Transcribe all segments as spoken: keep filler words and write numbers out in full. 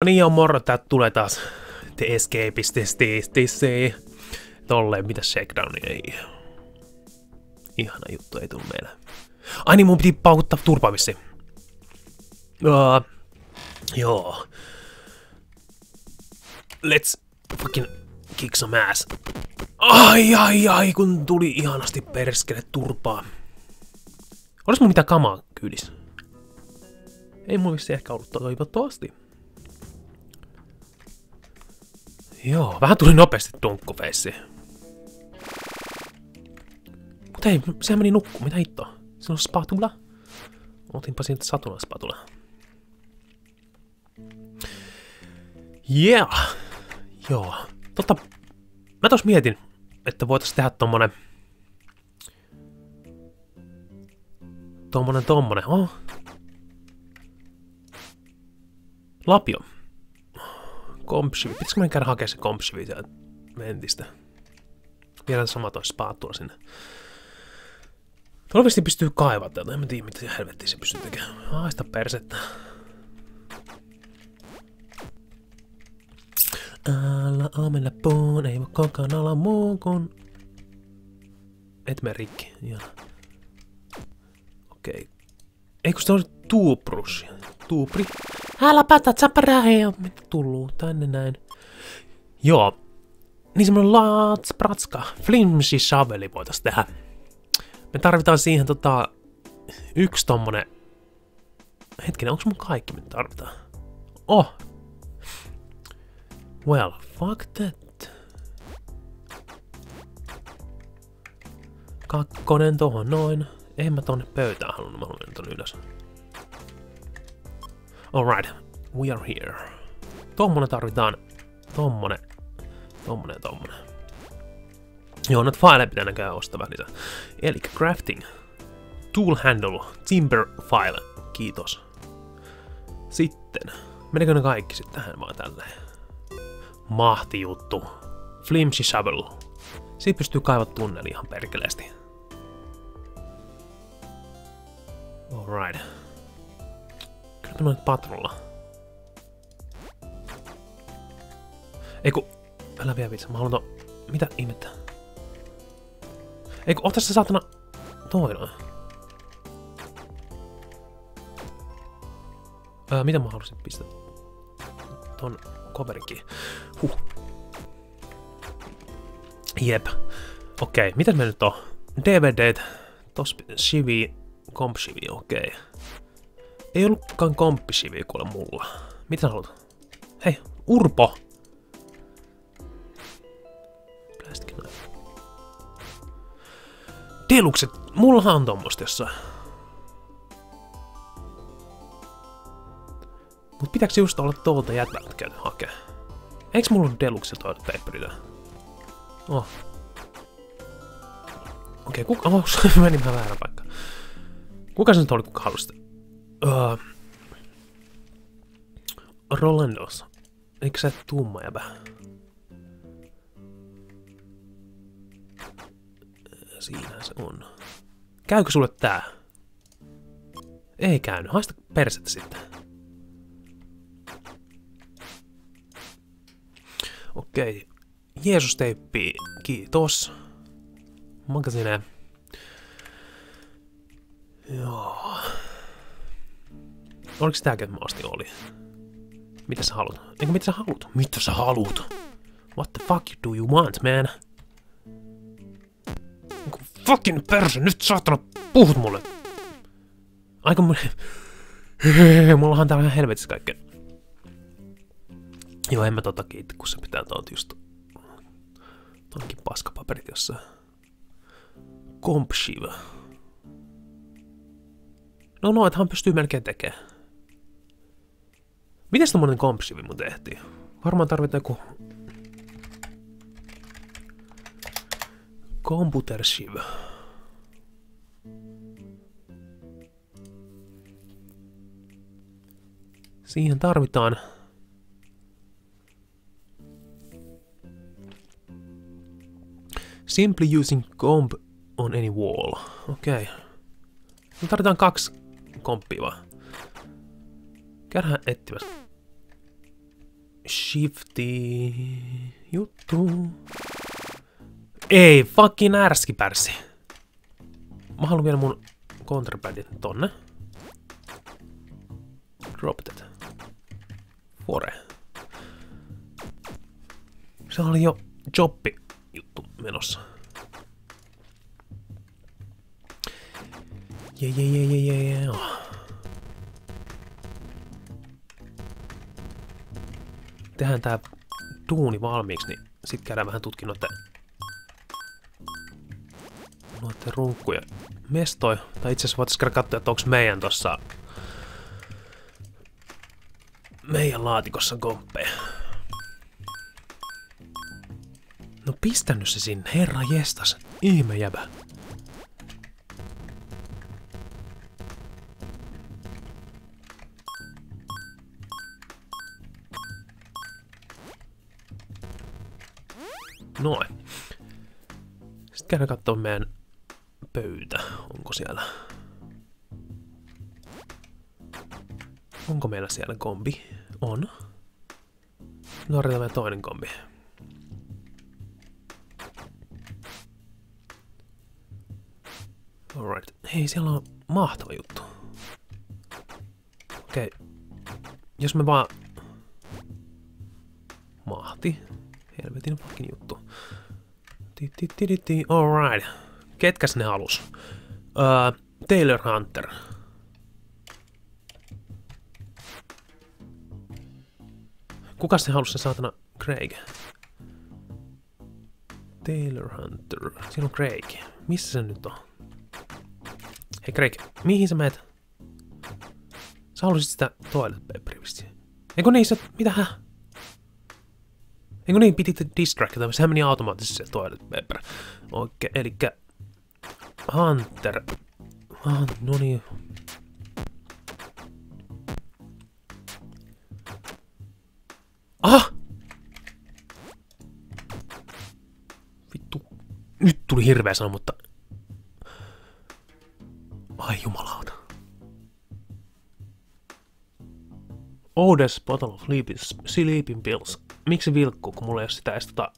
niin joo, moro, täältä tulee taas The Escapististi. Tolleen, mitä Shakedownia ei. Ihana juttu ei tullut meillä. Ai niin, mun piti paukuttaa turpaamissi. Uh, joo. Let's fucking kick some ass. Ai ai ai, kun tuli ihanasti perskele turpaa. Olis mun mitään kamaa kyydissä? Ei mun vissi ehkä ollut toivottavasti. Joo, vähän tuli nopeasti tunkkufeissi. Mut ei, sehän meni nukkuun, mitä hittoa? Siinä on spatula. Otinpa siitä satulan spatula. Yeah! Joo, totta. Mä tos mietin, että voitais tehdä tommonen... Tommonen, tommonen, oh. Lapio. Kompsivi. Pitäisikö meidän käydä hakea se kompsivi sieltä ventistä? Vielä sama toi spatula sinne. Toivottavasti pystyy kaivata, en mä tiedä mitä helvettiä se pystyy tekemään. Haista persettä. Älä amella puun, ei voi koskaan olla muu kun... Et mene rikki, ihan. Okei. Eikö se ole tuuprus? Tuupri? Älä päätä, tsäpärää ei oo tullut tänne näin. Joo. Niin semmonen laatspratska. Flimsy shaveli voitais tehdä. Me tarvitaan siihen tota... Yksi tommonen... Hetkinen, onks mun kaikki mitä tarvitaan? Oh! Well, fuck that. Kakkonen tohon noin. En mä tonne pöytään halunnut, mä haluan tonne ylös. Alright, we are here. Tommonen tarvitaan. Tommonen. Tommonen ja tommonen. Joo, noita fileja pitää näköjään ostaa vähän lisää. Elikkä crafting. Tool handle. Timber file. Kiitos. Sitten. Menekö ne kaikki sitten tähän vaan tälleen? Mahti juttu. Flimsy shovel. Siitä pystyy kaivat tunneli ihan perkeleesti. Alright. Kyllä mä noin patrolla. Eiku, älä vielä vitsa, mä haluan to... Mitä ihmettä? Eiku, ota se saatana... Toi noin. Öö, mitä mä halusin pistää? Ton coverinkin. Huh. Jep. Okei, mitä me nyt on? D V D:t. Tos shivi. Kompshivi, okei. Ei ollutkaan kompshivi kuule mulla. Mitä sä haluat? Hei, Urpo! Plastic knife. Delukset, mullahan on tommosta jossain. Mut pitääks just olla tuolta jätältä käytä hakea? Eiks mulla ollut delukset toilet paperita? Oh. Okei, kuka... Oh, meni vähän väärä paikka. Kuka se nyt oli, kuka halusi sitä? Uh, Rolandos. Eikö sä tumma jäbä? Siinä se on. Käykö sulle tää? Ei käynyt. Haista persettä sitten. Okei. Jeesus-teippi. Kiitos. Makasine. Joo. Oliko tääkin maasti oli? Mitä sä haluat? Eikö mitä sä haluat? Mitä sä haluat? What the fuck do you want, man? Eiku fucking perse, nyt saatana puhut mulle! Aika mun... Mullahan täällä ihan helvetissä kaikkea. Joo, en mä tota kiitti, kun se pitää tuolta just... Tonkin paskapaperit jossain. Kompshiva. No noitahan pystyy melkein tekemään. Mites tommonen kompsivi mun tehtiin? Varmaan tarvitaan joku... Computer shiv. Siihen tarvitaan... Simply using comp on any wall. Okei. Okay. Me tarvitaan kaksi komppia vaan. Käydään etsimässä. Shifty juttu. Ei, fucking ärskipärsi. Mä haluan vielä mun contrabandin tonne. Drop it. Fore. Se oli jo jobbi juttu menossa. Jee, jee, jee, jee, jee, jee. Tehdään tää duuni valmiiksi, niin sit käydään vähän tutkin noitten, noitten runkkuja mestoi. Tai itse asiassa voitais käydä katsoa, että onks meidän tossa meidän laatikossa komppeja. No pistä nyt se sinne, herra jestas, ihme jäbä. Noin. Sitten käydään katsoa meidän pöytä. Onko siellä... Onko meillä siellä kombi? On. Tarvitaan meidän toinen kombi. Alright. Hei, siellä on mahtava juttu. Okei. Okay. Jos me vaan... Mahti. Helvetin fucking juttu. Alright. Ketkäs ne halus? Uh, Taylor Hunter. Kukas se halus se saatana Craig? Taylor Hunter. Siinä on Craig. Missä se nyt on? Hei Craig, mihin sä meet? Sä halusit sitä toilet paperia vissiin. Eikö niin se... Mitähän? Eikö niin piti distractata? Sehän meni automaattisesti se toilet paper. Oikein, elikkä... Hunter. Ah, no niin. Ah! Vittu. Nyt tuli hirveä sana, mutta... Ai jumalauta. Odes bottle of sleeping pills. Miksi vilkkuu, kun mulla ei oo sitä edes tota...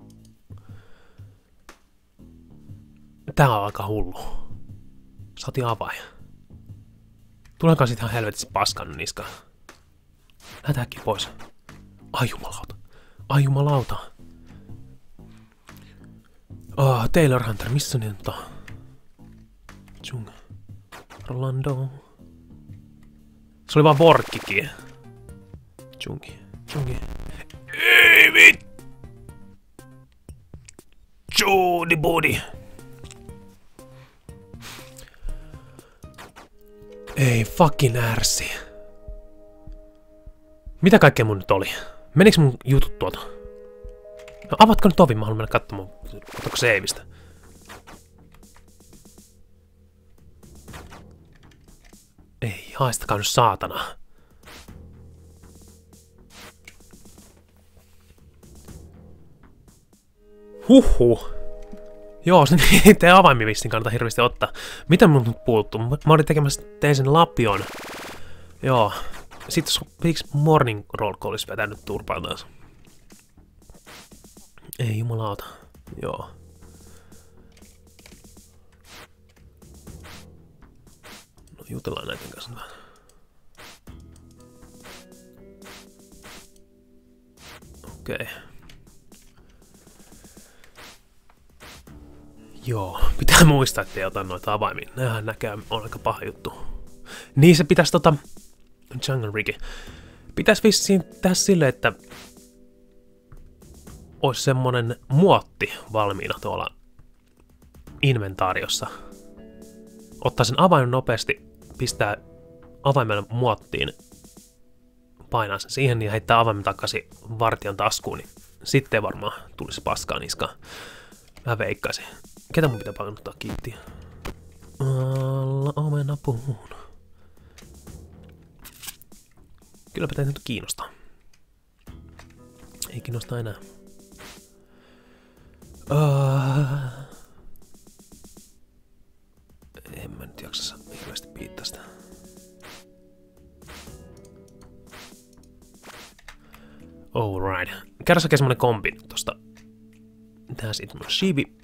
Tää on aika hullu. Saatiin avain. Tuleekaan sit ihan helvetissä paskan niska. Lähdetään äkkiä pois. Ai jumalauta. Ai jumalauta. Oh, Taylor Hunter, missä ne nyt on? Chung. Rolando. Se oli vaan vorkkikin. Chungi. Chungi. Ei vit! Jody body. Ei fucking ärsi. Mitä kaikkea mun nyt oli? Menikö mun jutut tuolta? No avatko nyt ovi? Mä haluan mennä katsomaan. Otako seivistä? Ei, haistakaa nyt saatana. Huhhuh. Joo, se niitä avaimia vissiin kannattaa hirveästi ottaa. Mitä mun nyt puuttuu? Mä olin tekemässä, tein sen lapion. Joo. Sitten miksi morning roll olisi vetänyt turpaan taas? Ei jumalauta. Joo. No jutellaan näiden kanssa vähän. Okei. Okay. Joo, pitää muistaa, ettei ota noita avaimia. Nämähän näkee, on aika paha juttu. Niin se pitäisi tota... Jungle Rigi. Pitäisi vissiin tehdä silleen, että... Olisi semmonen muotti valmiina tuolla inventaariossa. Ottaa sen avaimen nopeasti, pistää avaimen muottiin, painaa sen siihen ja heittää avaimen takaisin vartijan taskuun, niin sitten varmaan tulisi paskaa niskaan. Mä veikkaisin. Ketä mun pitää painottaa kiinni? Alla omenapuun. Kylläpä teitä nyt kiinnostaa. Ei kiinnosta enää. Uh, en mä nyt jaksa hirveästi piittää sitä. Alright. Käydään oikein semmonen kombi tosta. Tää siitä semmonen shivi.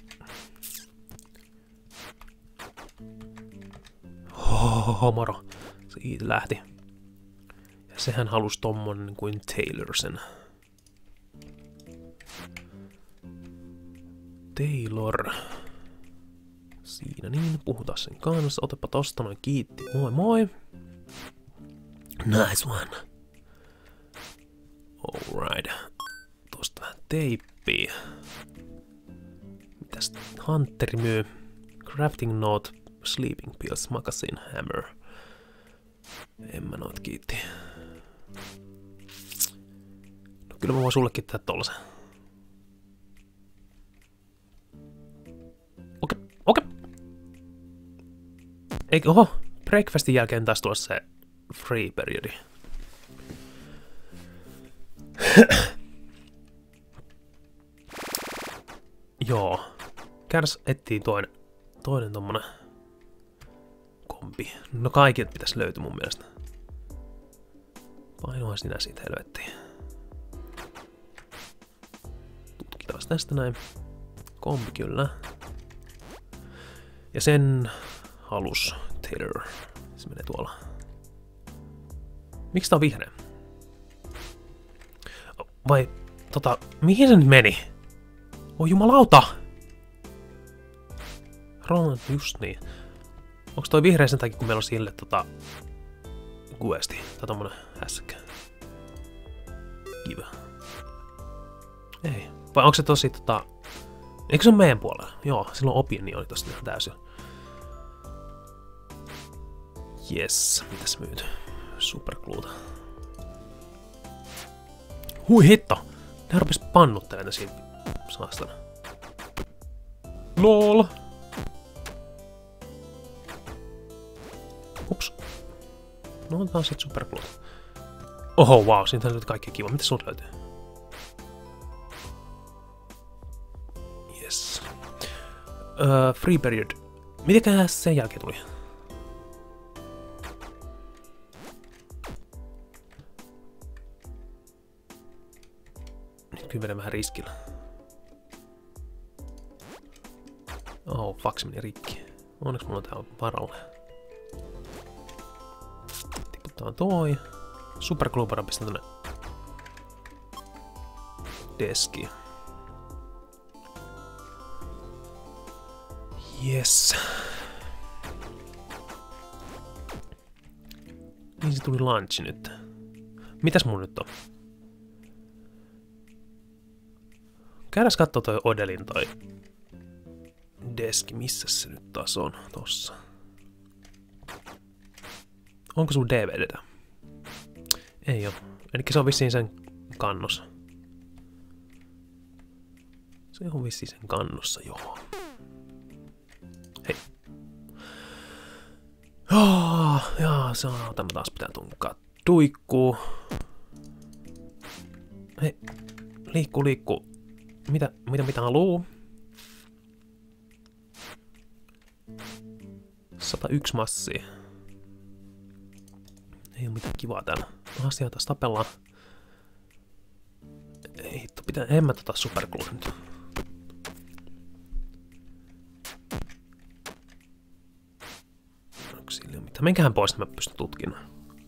Hohoho, moro. Siitä lähti. Ja sehän halusi tommonen kuin Taylor sen. Taylor. Siinä niin, puhutaan sen kanssa. Otapa tosta noin, kiitti. Moi moi. Nice one. Alright. Tosta vähän teippiä. Mitäs Hunteri myy? Crafting note, sleeping pills, magazine, hammer. En mä noit kiitti. No kyllä mä voin sullekin tehdä tollasen. Okei, okei. Eikö, oho, breakfastin jälkeen taas tulla se free periodi. Joo. Kärs etsii toinen, toinen tommonen kompi. No kaikilta pitäisi löytyä mun mielestä. Painoa sinä siitä helvettiin. Tutkitaan tästä näin. Kompi kyllä. Ja sen halus Taylor. Se menee tuolla. Miksi tää on vihreä? Vai tota, mihin se nyt meni? Oi jumalauta! Roland, just niin. Onks toi vihreä sen takia, kun meillä on sille tota... Questi, tai tommonen hässäkkä? Kiva. Ei. Vai onko se tosi tota... Eikö se on meidän puolella? Joo, silloin opinioni tosta ihan täysin. Yes, mitäs myyt? Supergluuta. Hui hitto! Nää rupes pannuttelemaan siinä saastana. LOL! Ups. No on taas sit supergluuta. Oho, wow, siitä löytyy kaikki kiva. Mitä sun löytyy? Yes. Öö, free period. Mitenkä sen jälkeen tuli? Nyt kyllä vedän vähän riskillä. Oh, fax meni rikki. Onneksi mulla on täällä varalle. Tiputaan toi. Superglubara pistän tänne deskiin. Yes. Niin se tuli lunchi nyt. Mitäs mun nyt on? Käydäs kattoo toi Odelin toi deski. Missä se nyt taas on? Tossa. Onko sun D V D:tä? Ei oo. Elikkä se on vissiin sen kannossa. Se on vissiin sen kannossa, joo. Hei. Oh, jaa, saa. Tämä taas pitää tunkaa tuikkuu. Hei. Liikkuu, liikkuu. Mitä, mitä, mitä haluu? sata yksi massia. Ei oo mitään kivaa täällä. Asiaa taas tapellaan. Ei hitto, pitää, en mä tota superglue nyt. Onko sille mitä? Menkähän pois, että mä pystyn tutkimaan.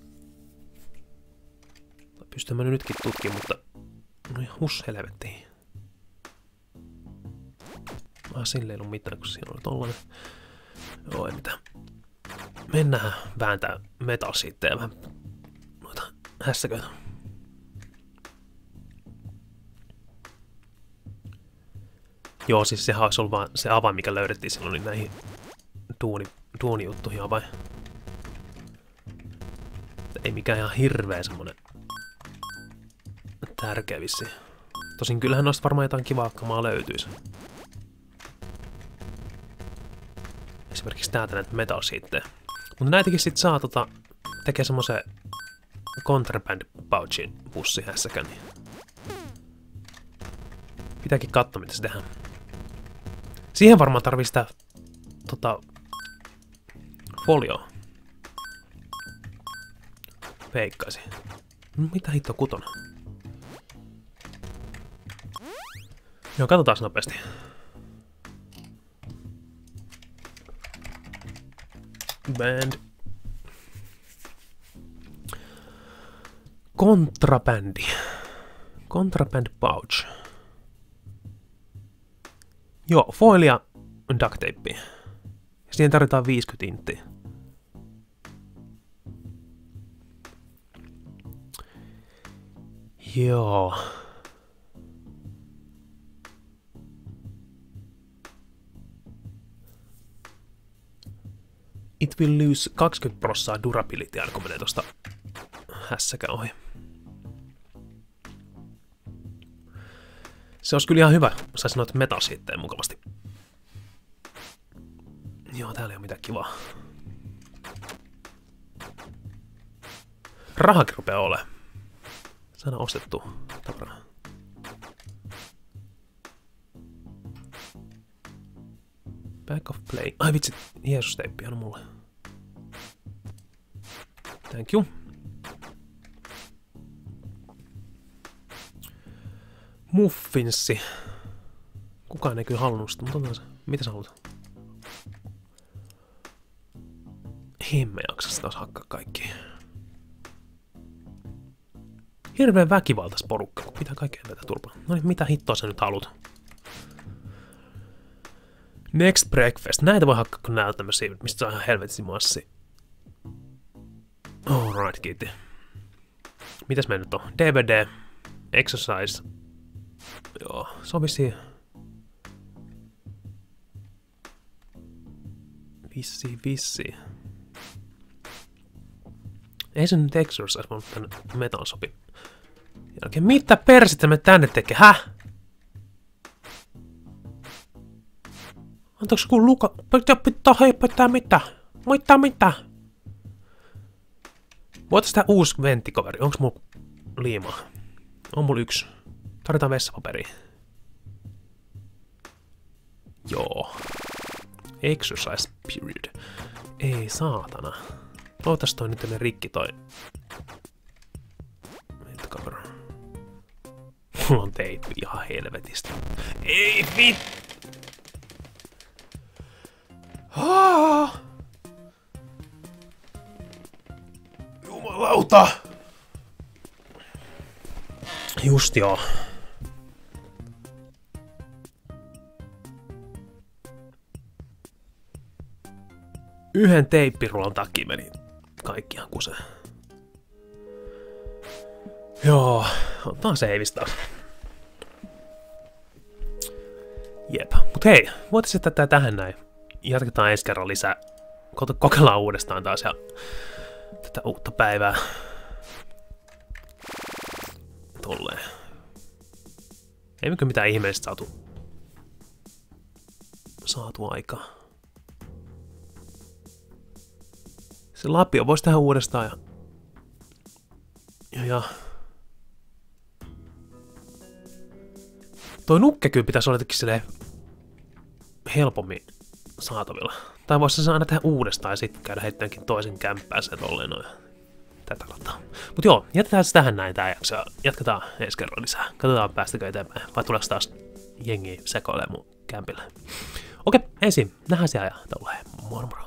Pystyn mä nytkin tutkimaan, mutta... No ihan hus helvettiin. Ah, sille ei ollut mitään, kun siinä oli tollanen. Joo, ei mitään. Mennään vääntää metal siitä ja vähän noita hässäköitä. Joo, siis sehän olisi ollut vaan se avain, mikä löydettiin silloin niin näihin duuni, duunijuttuihin avain. Ei mikään ihan hirveä semmonen tärkeä vissiin. Tosin kyllähän noista varmaan jotain kivaa kamaa löytyisi. Esimerkiksi täältä näitä metal sheetteja. Mutta näitäkin sit saa tota, tekee semmosen contraband pouchin pussihässäkän. Pitääkin katsoa, mitä se tehdään. Siihen varmaan tarvii sitä tota, folioa. Veikkaisin. Mitä hitto kutonen? Joo, katsotaan nopeasti. Band. Kontrabändi. Contraband pouch. Joo, foilia ja duct tapea. Siihen tarvitaan viisikymmentä inttiä. Joo. It will lose kaksikymmentä prosenttia durability, kun menee tosta hässäkään ohi. Se olisi kyllä ihan hyvä, saisi noita metalsiitteen mukavasti. Joo, täällä ei ole mitään kivaa. Rahakin rupeaa olemaan. Saadaan ostettu tavaraa. Back of play. Ai vitsi, Jeesus-teippi on mulle. Thank you. Muffinssi. Kukaan ei kyllä halunnut sitä, mutta otetaan se. Mitä sä haluat? Himme jaksa sitä taas hakkaa kaikki. Hirveen väkivaltais porukka, kun pitää kaikkea tätä turpaa. No niin, mitä hittoa sä nyt haluat? Next breakfast. Näitä voi hakkaa, kun nää on tämmösiä, mistä saa ihan helvetin massi. Alright, kiitti. Mitäs me nyt on? D V D. Exercise. Joo, se on vissiin. Vissiin, vissiin. Ei se nyt exercise, vaan tänne metan sopi. Jälkeen, mitä persistä me tänne tekee? Häh? Antaako kun luka... Pitää, pitää, hei, pitää mitä? Mitä, mitä? Voitais tää uusi venttikaveri. Onks mulla liimaa? On mulla yksi. Tarvitaan vessapaperia. Joo. Exercise period. Ei saatana. Toivottavasti toi nyt mene rikki toi. Venttikaveri. Mulla on teippi ihan helvetistä. Ei vit... Ah! Jumalauta! Just joo. Yhden teippirulan takia meni kaikki ihan kuseen. Joo, otetaan seivistä. Jep, mut hei, voitaisiin jättää tähän näin. Jatketaan ensi kerran lisää. Kokeillaan uudestaan taas ja tätä uutta päivää. Tolleen. Ei mikään mitään ihmeellistä saatu. Saatu aikaa. Se lapio voisi tehdä uudestaan ja... Ja ja... Toi nukke kyllä pitäisi olla jotenkin silleen... helpommin saatavilla. Tai voisi se aina tehdä uudestaan ja sitten käydä heittäänkin toisen kämppään se tolleen noin. Tätä rataa. Mut joo, jätetään se tähän näin tää jakso. Jatketaan ensi kerran lisää. Katsotaan päästäkö eteenpäin. Vai tuleeko taas jengi sekoilee mun kämpille. Okei, ensin nähdään siellä ja tolleen. Moro moro.